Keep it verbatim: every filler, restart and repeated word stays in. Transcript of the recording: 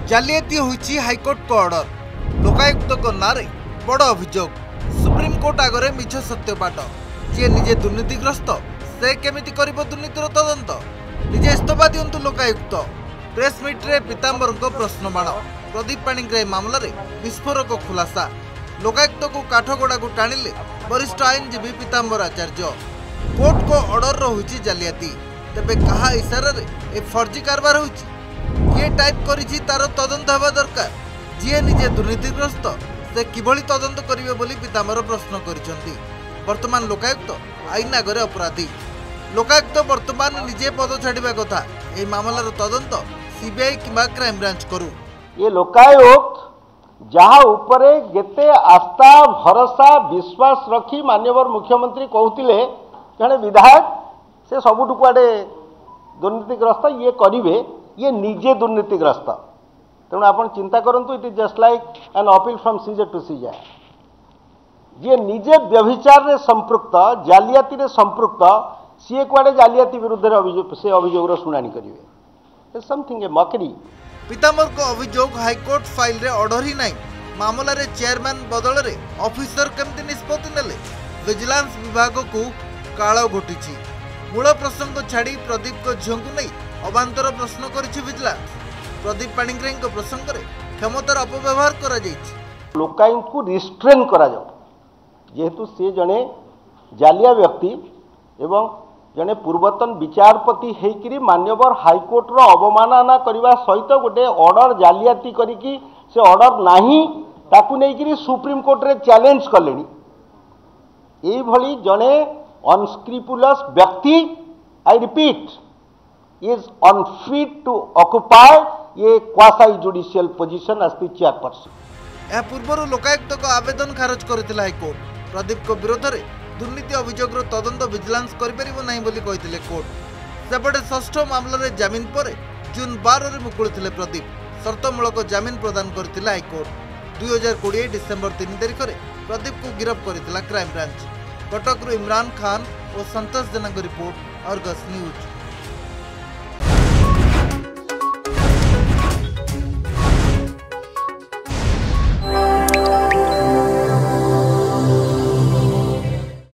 जालियाती होईची हाईकोर्ट को ऑर्डर लोकायुक्त को नारे बड़ अभियोग सुप्रीमकोर्ट आगे मिछ सत्यपाठ जी निजे दुर्नीतिग्रस्त से केमिति करिबो दुर्नीतिर तदंत निजे इस्तफा दियंतु लोकायुक्त प्रेस मीट्रे पीतांबर प्रश्नबाण प्रदीप पाणिग्राही मामला रे विस्फोरक खुलासा लोकायुक्त को काठगोड़ा को टाणिले वरिष्ठ आईनजीवी पीतांबर आचार्य कोर्ट को ऑर्डर होईची जालियाती तेबे कहा इशारा रे ए फर्जी कारबार होईची किए टाइप करिछि तार तदंत हेबा दरकार जी निजे दुर्नीतिग्रस्त से किभली तदंत करिवे बोली पीतांबर प्रश्न करिसंती। वर्तमान लोकायुक्त आईन आगे अपराधी लोकायुक्त वर्तमान निजे पद छाड़ा कथा ए मामलार तदंत सीबीआई किंबा क्राइम ब्रांच करू। ये लोकायुक्त जहाँ उपरे गेते आस्था भरोसा विश्वास रखी माननीय मुख्यमंत्री कहते जड़े विधायक से सबुठ कुआडे दुर्नीतिग्रस्त ये करिवे ये निजे दुर्नीतिग्रस्त तेणु आप चिंता करूँ it is just like an appeal from CJ to CJ ji निजे व्यभिचार रे संपृक्त जालियाती रे संपृक्त सी कुआडे जालियाती विरुद्ध से अभियोग शुणाणी करेंगे समथिंग ए मकरी। पीतांबर को अभियोग हाईकोर्ट फाइल रे ऑर्डर ही नहीं मामला रे चेयरमैन बदल रे ऑफिसर केमती निष्पत्ति नेले विजिलेंस विभाग को काल घोटी मूल प्रसंग छाड़ी प्रदीप को झील को नहीं अबांतर प्रश्न करिछि विजिलेंस प्रदीप पाणिग्राही को प्रसंग रे क्षमतार अपव्यवहार करा जाइछि लोकायुक्त को रिस्ट्रेन करा जाउ जेहेतु से जने जालिया व्यक्ति एवं जने पूर्वतन विचारपति हेकरी मान्यवर हाईकोर्ट रो अवमानना करने सहित गोटे ऑर्डर जालियाती करिकी से ऑर्डर नाही ताकू नेकरी सुप्रीम कोर्ट रे चैलेंज कलेनी एई भली जने अनस्क्रिपुलस व्यक्ति I repeat is unfit to occupy a quasi judicial position as the chairperson. यह पूर्व लोकायुक्त को आवेदन खारज करथिला हाईकोर्ट प्रदीप को विरोध में दुर्नीति अभियोग तदंत विजिलेंस करिपरिबो बोली कहिथिले कोर्ट सेपटे षष्ठ मामला रे जमीन पर जून बारह रे मुकुलथिले प्रदीप शर्तमूलक जमीन प्रदान करथिला हाईकोर्ट दुई हजार कोड़े डिसेम्बर तीन तारिख में प्रदीप को गिरफ्त करथिला क्राइम ब्रांच। कटक इमरान खान और Santosh Jena report Argus news.